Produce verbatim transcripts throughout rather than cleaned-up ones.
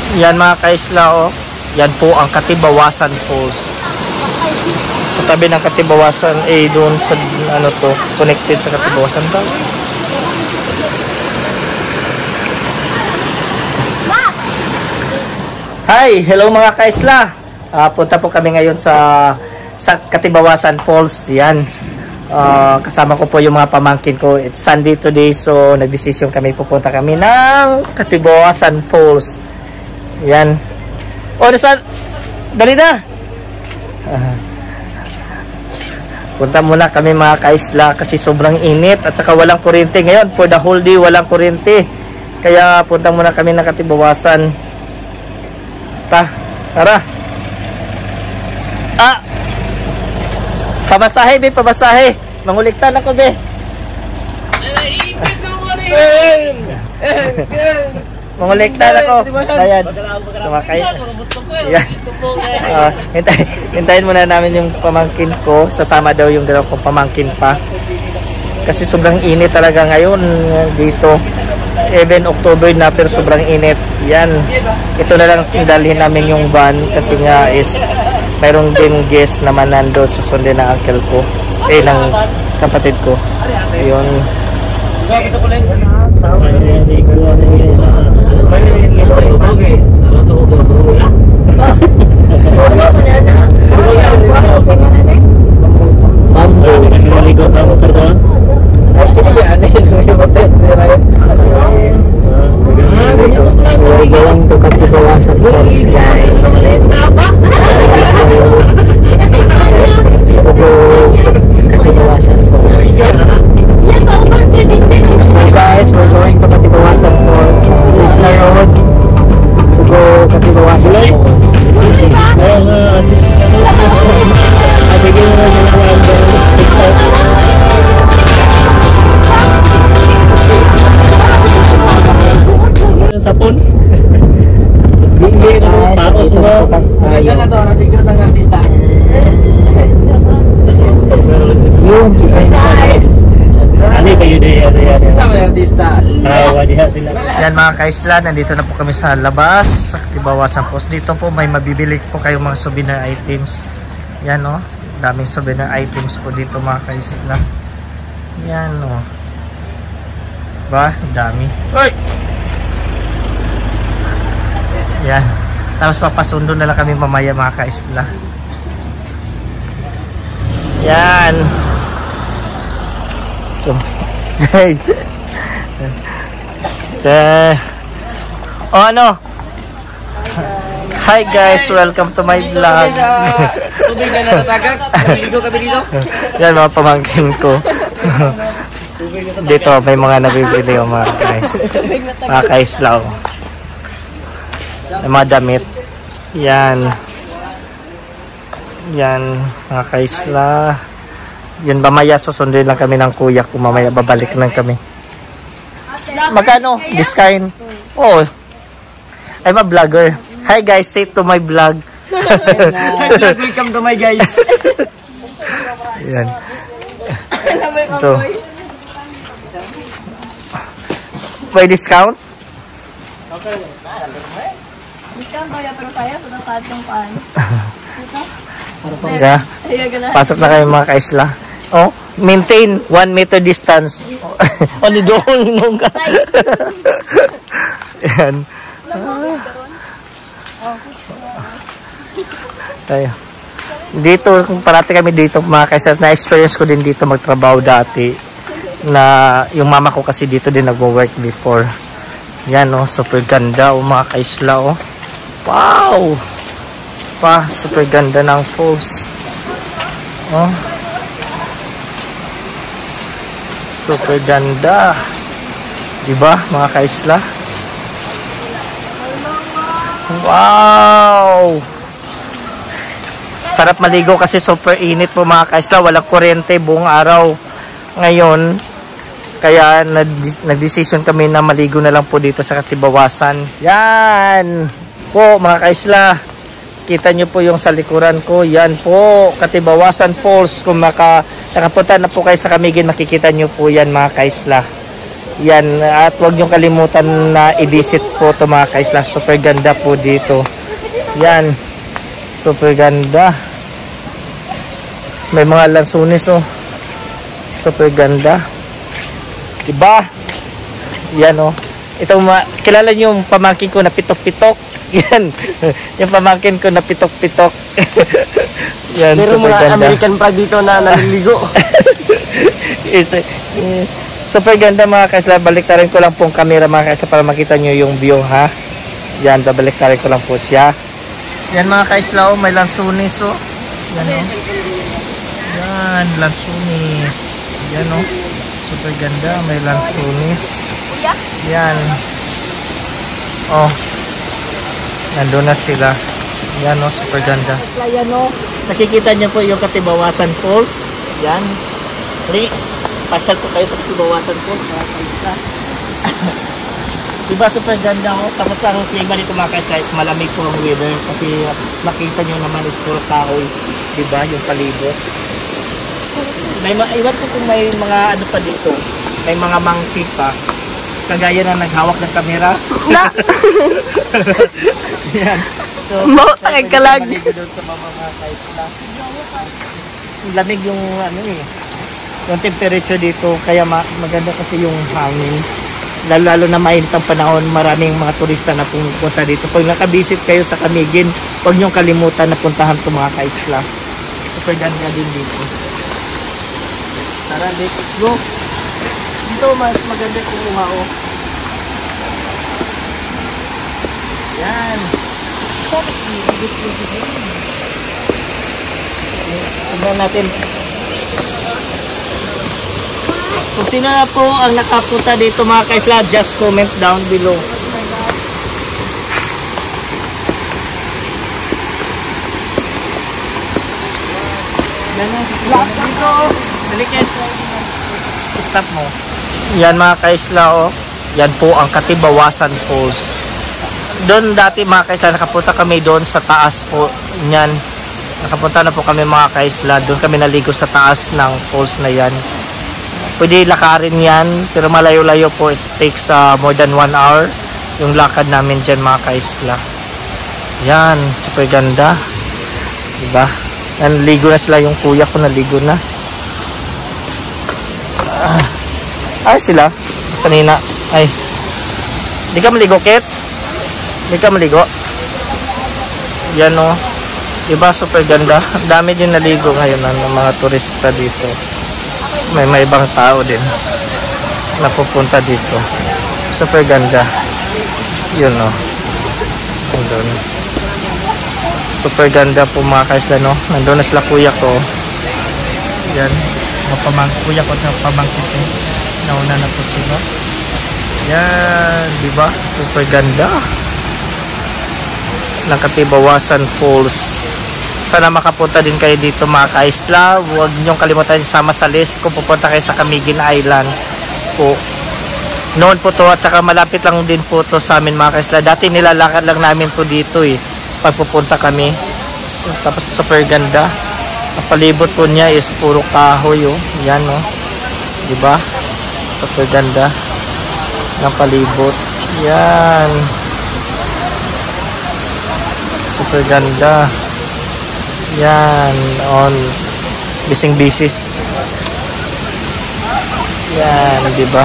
Yan mga kaisla, oh. Yan po ang Katibawasan Falls. Sa tabi ng Katibawasan, eh doon sa ano to, connected sa Katibawasan daw. Hi, hello mga kaisla. Uh, punta po kami ngayon sa sa Katibawasan Falls. Yan. Uh, kasama ko po yung mga pamangkin ko. It's Sunday today, so nagdesisyon kami, pupunta kami ng Katibawasan Falls. Yan. Oh, nasan? Dali na. Uh, punta muna kami mga kaisla kasi sobrang init at saka walang kuryente ngayon. For the whole day walang kuryente. Kaya punta muna kami ng Katibawasan. Ta, tara. Ah. Pabasahe, be, pabasahe. Manguliktan ako, be. Manguliktan ako. Ayan. Sumakay. Ayan. Uh, hintay, hintayin muna namin yung pamangkin ko. Sasama daw yung dalawang kong pamangkin pa. Kasi sobrang init talaga ngayon dito. Even October na pero sobrang init. Yan. Ito na lang dalhin namin yung van kasi nga is mayroong din guest naman nando susundin ng uncle ko. Eh, ng kapatid ko. Yun. We're going to Katibawasan Falls, guys. To go Katibawasan Falls. So guys, we're going to Katibawasan Falls. This is the road to go Katibawasan Falls. Sapon. Sige na, tapos mo. Ayan na to, natigil ng artista. Yun, guys. Ano ba yun eh? Artista may artista. Yan mga kaisla, nandito na po kami sa labas sa Katibawasan Falls. Dito po may mabibili po kayong mga souvenir items. Yan o, oh, daming souvenir items po dito mga kaisla. Yan o, oh. Ba, dami. Oy! Yan. Tapos papasundo na lang kami mamaya mga kaisla. Yan. Hey. Oh, ano? Hi guys, welcome to my vlog. Tubig na natagak. Naligo kami dito. Yan mga pamangkin ko. Dito may mga nabibili yung mga guys. Mga kaisla. May mga damit. Yan. Yan mga kaisla. Yun mamaya susunduin lang kami ng kuya ko. Mamaya babalik lang kami. Magkano? This kind? Oh, I'm a vlogger. Hi guys, say to my vlog. Hi vlog, welcome to my guys. Yan. Ito. May discount? Okay. Discount kaya pero saya sa dapat ng paan. Ito? Yeah. Pasok na kayo mga kaisla. Oh, maintain one meter distance. Ano doon nung ka? Yan. Tayo. Dito, parati kami dito mga kaisla. Na-experience ko din dito magtrabaho dati. Na yung mama ko kasi dito din nagwo-work before. Yan oh, super ganda oh mga kaisla oh. Wow! Pa, super ganda ng falls. Oh. Super ganda. Diba mga kaisla? Wow! Sarap maligo kasi super init po mga kaisla. Walang kuryente buong araw. Ngayon, kaya nag-decision kami na maligo na lang po dito sa Katibawasan. Yan po mga kaisla. Kita nyo po yung sa likuran ko. Yan po, Katibawasan Falls. Kung maka, nakapunta na po kayo sa Camiguin, makikita nyo po yan mga kaisla. Yan, at huwag niyong kalimutan na i-visit po ito mga kaisla. Super ganda po dito. Yan, super ganda. May mga lansunis oh. Super ganda. Diba? Yan oh. Ito, kilala niyo yung pamangkin ko na pitok-pitok? Yan. Yung pamangkin ko na pitok-pitok. Yan, Meron super mga ganda. American flag dito na naliligo. Ito, eh, super ganda mga kaisla. Baliktarin ko lang pong camera mga kaisla para makita nyo yung view ha. Yan, baliktarin ko lang po siya. Yan mga kaisla, oh, may lansunis oh. Yan oh. Yan, lansunis. Yan oh. Super ganda, may lansunis. Yan. Oh. Nandun na sila. Yan oh, super ganda. Yan oh. Nakikita niyo po yung Katibawasan Falls. Yan. Free. Pasyal po kayo sa Katibawasan Falls. Diba super ganda oh. Tapos ang klima dito mga kaisla is malamig po ang weather. Kasi makita nyo naman is puro kahoy. Diba yung palibot. May iwan ko kung may mga ano pa dito. May mga monkey pa. Kagaya na naghawak ng kamera. Na! Yan. So, Mau tagagkalag. doon sa mga mga kaisla. Lamig yung ano eh. Yung temperature dito. Kaya ma maganda kasi yung hangin. Lalo, lalo na mainit ang panahon. Maraming mga turista na pumunta dito. Pag nakabisit kayo sa Camiguin, huwag niyong kalimutan na puntahan itong mga kaisla. Super ganda din dito. Tara, let's go. Dito mas maganda kumuha oh. Yan. Tignan natin. Kung sino na po ang nakapunta dito mga kaisla, just comment down below. Yan na. Dito. Balikin. Stop mo. Yan mga kaisla oh. Yan po ang Katibawasan Falls. Doon dati mga kaisla nakapunta kami doon sa taas po niyan. Nakapunta na po kami mga kaisla. Doon kami naligo sa taas ng falls na yan. Pwede lakarin yan pero malayo-layo po. It takes uh, more than one hour yung lakad namin dyan mga kaisla. Yan, super ganda. Diba? Naligo na sila, yung kuya ko naligo na. Ah, ay sila sanina. Ay, di ka maligo Kit? Di ka maligo? Yan o, diba super ganda. Dami din naligo ngayon ng mga turista dito. May may ibang tao din napupunta dito. Super ganda. Yun o, nandun. Super ganda po mga kaisla no. Nandun na sila kuya ko. Yan, mapamang kuya ko sa pamangkin ko. Nauna na po sila. Yan, diba? Super ganda ng Katibawasan Falls. Sana makapunta din kayo dito mga kaisla. Huwag niyong kalimutan sama sa list kung pupunta kayo sa Camiguin Island po. Noon po to at saka malapit lang din po to sa amin mga kaisla. Dati nilalakad lang namin to dito eh pagpupunta kami. So, tapos super ganda. Ang palibot po niya is puro kahoy oh. Yan oh. Diba? Super ganda ng palibot. Yan. Super ganda. Yan. On bising bisis. Yan. Diba?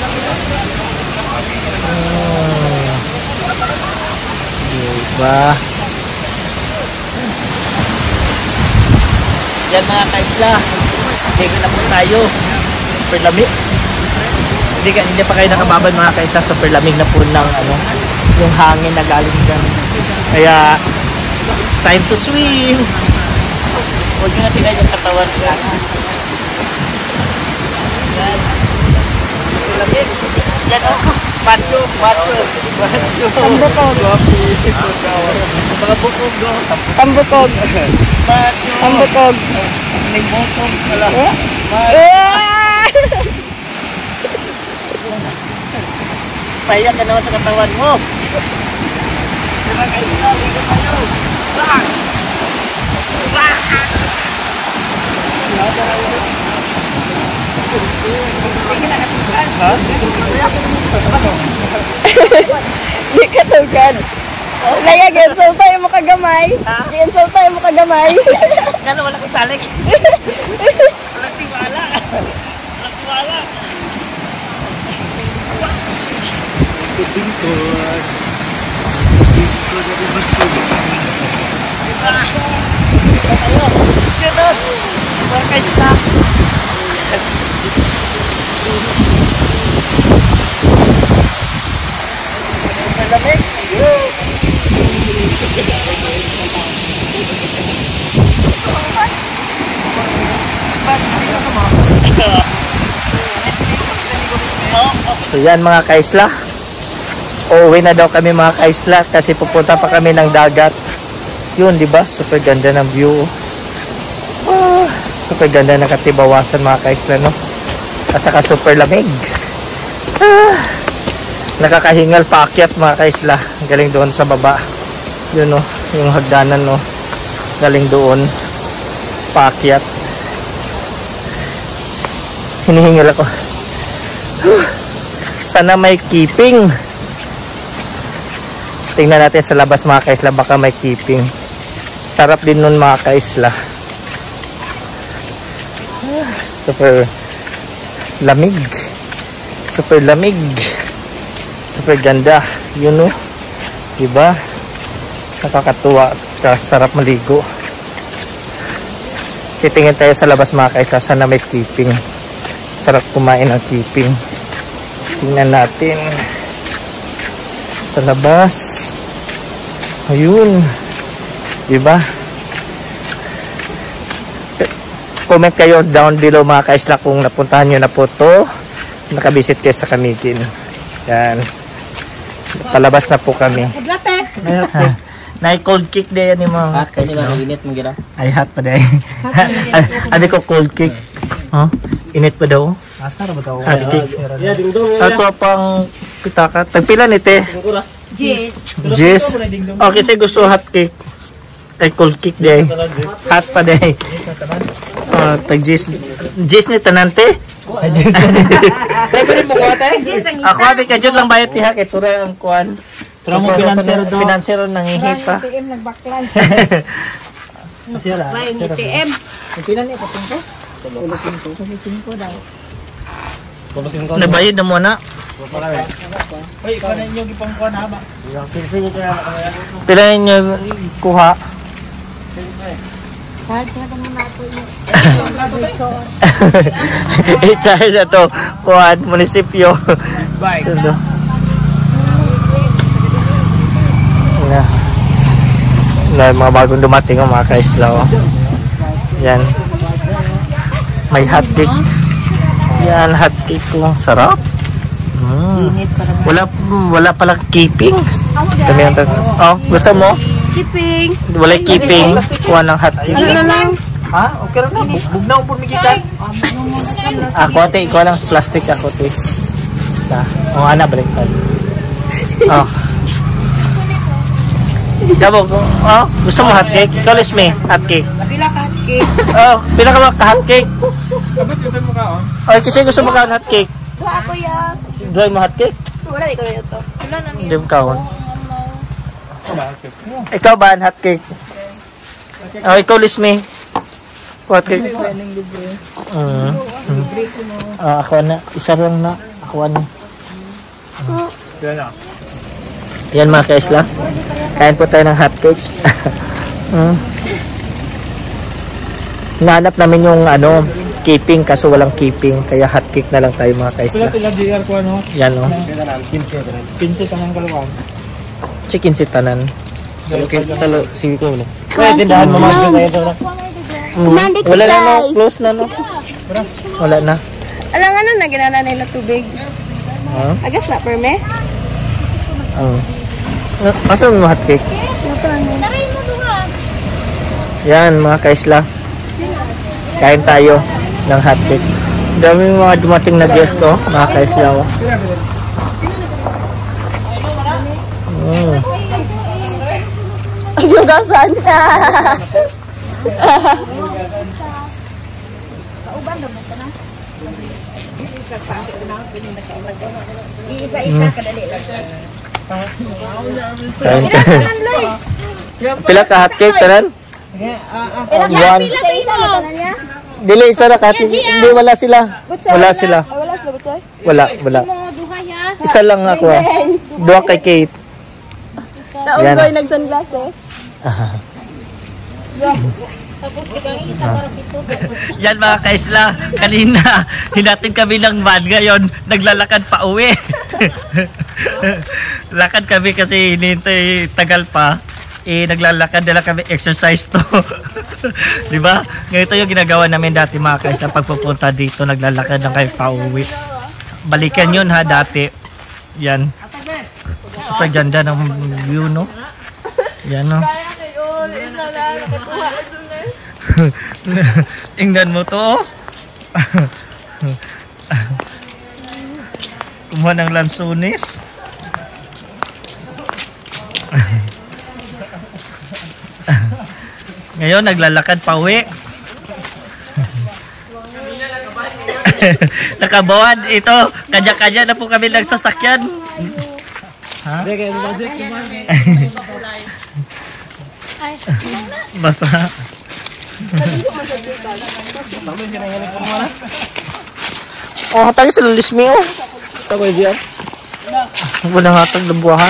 Hmm. Diba? Yan mga kaisla. Sige na po tayo. Super lamig. Hindi, hindi pa kayo nakababad mga kaisla. Super lamig na po ng ano, yung hangin na galing dyan. Kaya it's time to swim. Huwag nyo na tingnan yung katawan nila. Yan. Super lamig. Yan o. Macho. Macho. Macho. Tambukog. Mga bukog o. Tambukog. Macho. Tambukog. May bukog. Wala. Pahiya ka naman sa katawan mo. Diba guys, ligo tayo. Bang! Bang! Ha? Di ka tugad. Laya, ginsol tayo mo kagamay. Ginsol tayo mo kagamay. Kala wala ko salik. Walang tiwala. Walang tiwala. Bingkod. Bingkod na rin bingkod. Diba? Tayo. Ganun. Diba kayo na? Malamig. So yan mga kaisla, uuwi na daw kami mga kaisla kasi pupunta pa kami ng dagat. Yun, di ba? Super ganda ng view. Ah, super ganda ng katibawasan mga kaisla, no? At saka super lamig. Ah, nakakahingal paakyat mga kaisla. Galing doon sa baba. Yun, no? Yung hagdanan, no? Galing doon paakyat. Hinihingal ako. Sana may keeping. Tingnan natin sa labas mga kaisla, baka may keeping. Sarap din nun mga kaisla. Super lamig. Super lamig. Super ganda. Yun, no? Diba? Nakakatuwa. Sarap maligo. Titingin tayo sa labas mga kaisla, sana may keeping. Sarap kumain ng keeping. Tingnan natin sa labas. Ayun, diba? Comment kayo down below mga kaisla kung napuntahan nyo na po to, nakabisit kayo sa Camiguin. Yan, palabas na po kami. Na-cold cake din yan yung mga kaisla. Ay, hot pa din. Ano ko cold cake? Huh? Init pa daw? Asar ba daw? Hot cake. Ato pang pitaka. Tagpila ni te? Yes. Jess. Okay, sige gusto hot cake. Ay, cold cake day. Hot pa day. Uh, tag Jess. Jess ni tanante? Ay, Jess. Ay, pwede mo kuha tayo? Ako, abi ka dyan lang bayat tiha. Kaya tura ang kuhan. Tura mo finansero daw. Finansero nang ihip pa. T M nagbaklan. Sira. Bayan ni T M. Pila niya patong ko? Sabihin ko daw. Nabayad na mo na. Uy, ikaw na inyong ipang kuha na ba? Pila ninyo kuha? Charge na naman nato yung I-charge na to. Kuha munisipyo. Bye. Sundo. Na. Na mga bagong dumating ang mga kaisla. Oh. Yan. May hot cake. Yan, hot cake ko. Sarap. Mm. Wala wala palang keeping. Kami ang oh, gusto mo? keeping. Wala keeping. Kuha ng hot cake. Ano lang? Ha? Okay lang na. Bugnaw po mikikan. Ako ate, ikaw lang plastic ako ate. Sa, o ana balik pa. Oh. Dabo ko. Oh, gusto mo hot cake? Ikaw is me, hot cake. Pila ka cake? Oh, pila ka ka hot cake? Abot yung mo ka on? Ay, kasi gusto mo ka hot cake. Duha ako ya. Dry mo hot cake? Wala di ko na ito. Wala na niya. Hindi mo kaon. Ikaw ba ang hot cake? Oh, ikaw is me. Hot cake. Mm. Ah, ako na. Isa lang na. Ako na. Yan mga kaisla. Kain po tayo ng hot cake. mm. Nahanap namin yung ano, keeping kaso walang keeping. Kaya hot cake na lang tayo mga kaisla. Sila pila D R ko ano? Yan o. Pinti tanang kalawang. Chicken si tanan. Okay, talo. Sige ko ulit. Kaya tindahan mo mga kayo. Commanded Wala na no. size. Close na no. Wala na. Alang ano na ginana nila tubig. Huh? Agas na perme. Oh. Asan mo hot cake? Yan mga kaisla. Kain tayo ng hot cake. Dami mga dumating na guests oh, mga kaisla oh. Mm. Yung gasan. Iisa-isa kadali lang. Kain ka. Pila ka hot cake tanan? One. Isa-isa na tanan niya. Dili isa ra ka. Hindi wala sila. Wala sila. Wala sila butsoy. Wala, wala. Mga duha ya. Isa lang ako. ah. Duha kay Kate. Yan. Taong nag-sunglasses. Yan mga kaisla, kanina hinatid kami ng van, ngayon naglalakad pa uwi. Lakad kami kasi hinintay tagal pa. Eh naglalakad na lang kami, exercise to. Di ba? Ngayon ito yung ginagawa namin dati mga kaisla, pagpupunta dito naglalakad lang kayo pa uwi. Balikan yun ha dati. Yan. Super ganda ng view, no? Yan, no? Tingnan mo to. Kumuha ng lansunis. Ngayon naglalakad pa uwi. Nakabawad ito. Kanya-kanya na po kami nagsasakyan. Ha? Basa. Oh, tayo sa lulismi oh. Tayo diyan. Wala hatag ng buwahan.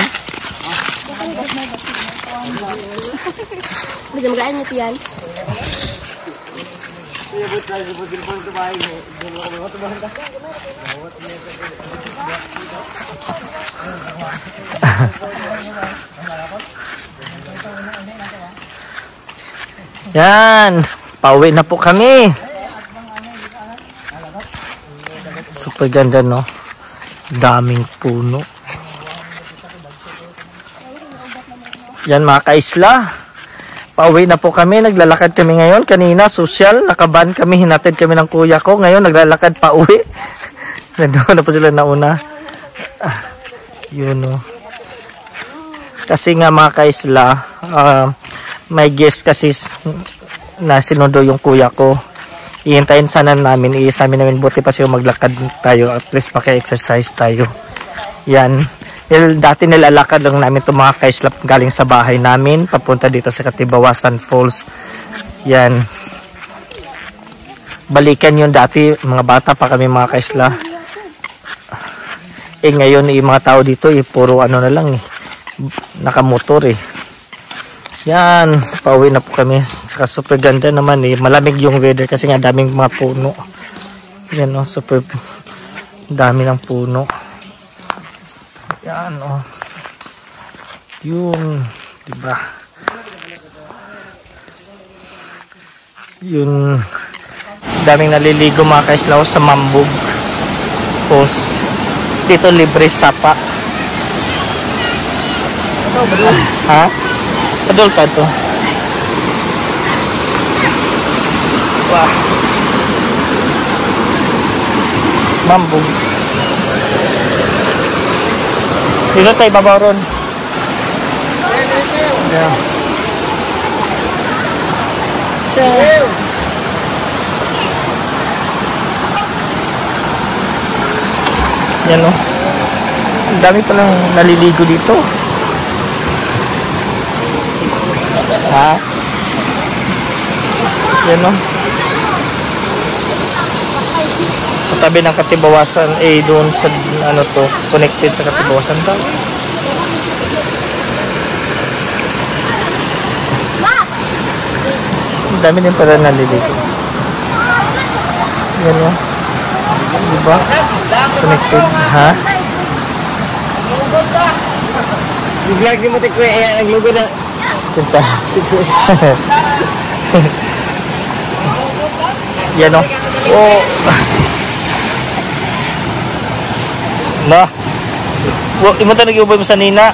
Bisa magain niyo tiyan. Yan, pauwi na po kami. Super ganda, no? Daming puno. Yan mga kaisla. Pauwi na po kami, naglalakad kami ngayon. Kanina, social, nakaban kami, hinatid kami ng kuya ko. Ngayon, naglalakad pa uwi. Nandoon na po sila nauna. Ah, yun, no? Kasi nga mga kaisla, uh, may guest kasi na sinundo yung kuya ko. Ihintayin sana namin, iisamin namin, buti pa siya maglakad tayo, at least maka-exercise tayo. Yan. Dati nilalakad lang namin itong mga kaislap galing sa bahay namin, papunta dito sa Katibawasan Falls. Yan. Balikan yun dati, mga bata pa kami mga kaisla. Eh ngayon, yung mga tao dito, eh, puro ano na lang, eh, nakamotor eh. Yan, pauwi na po kami. Saka super ganda naman eh. Malamig yung weather kasi nga daming mga puno. Yan o, oh, super dami ng puno. Yan o. Oh. Yung, diba? Yung daming naliligo mga kaislaw sa Mambog Falls. Dito libre sapa. Ha? Padol ka to. Wah. Mambog. Dito tayo babaw ron. Yeah. Ciao. Yan o. Ang dami palang naliligo dito. Ha? Yan o. Sa tabi ng Katibawasan, eh doon sa ano to, connected sa Katibawasan to. Ang dami din pala naliligo. Yan o. Diba? Connected. Ha? Biglag ni mo tayo kaya naglugod na. Kinsa? Yan o. Oh. Na. Wo, imo ta nag-ubay mo sa nina.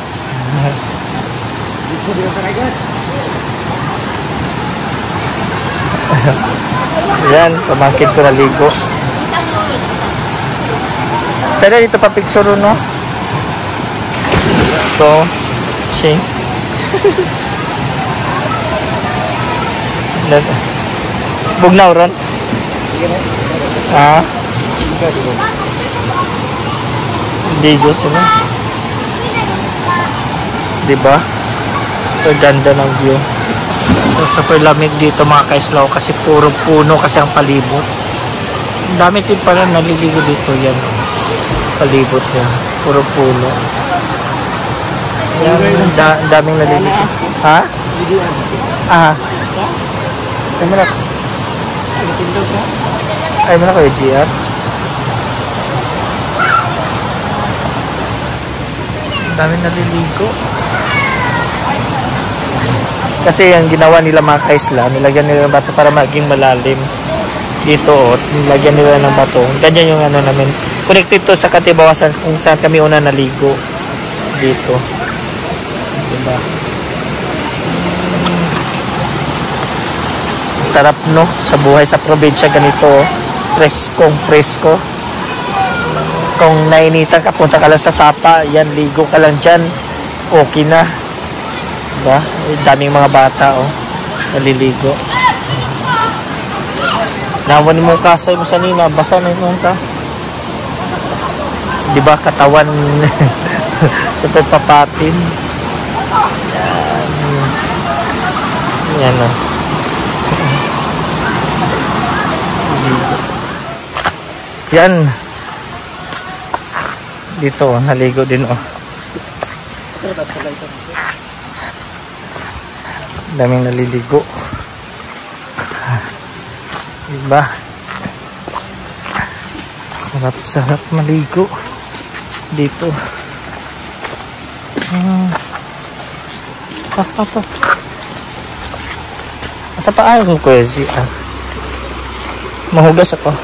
Yan, pamangkin ko naligo. Sada dito pa picture no. Ito, Shane. Bugnaw ron. Ah. Ligo sila. Diba? Super ganda ng view. So, super lamig dito mga kaislaw kasi puro puno kasi ang palibot. Ang dami din pala naliligo dito yan. Palibot niya. Puro puno. Yan, da daming naliligo. Ha? Ah. Ay mo na. Ay mo na kayo, G R. Ang daming naliligo. Kasi ang ginawa nila mga kaisla, nilagyan nila ng bato para maging malalim. Dito, oh, nilagyan nila ng bato. Ganyan yung ano namin. Connected to sa Katibawasan kung saan kami una naligo. Dito. Diba? Sarap, no? Sa buhay sa probinsya ganito, oh. Preskong presko. Kung nainitan ka, punta ka lang sa Sapa, yan, ligo ka lang dyan. Okay na. Diba? Daming mga bata, oh. Naliligo. Nawan mo kasay mo sa nina, basa na yung ka. Diba, katawan sa papatin. Yan. Yan, oh. Yan. Dito, oh, naligo din, oh. Daming naliligo. Diba? Sarap-sarap maligo dito. Hmm. Pa, pa, pa. Asa pa ako ko si ah. Mahugas ako.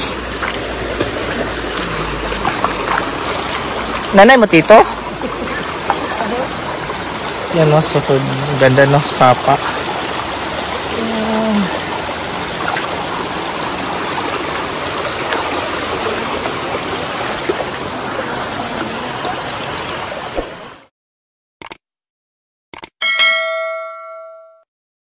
Nanay mo tito? Yan, no, super ganda, no, Sapa.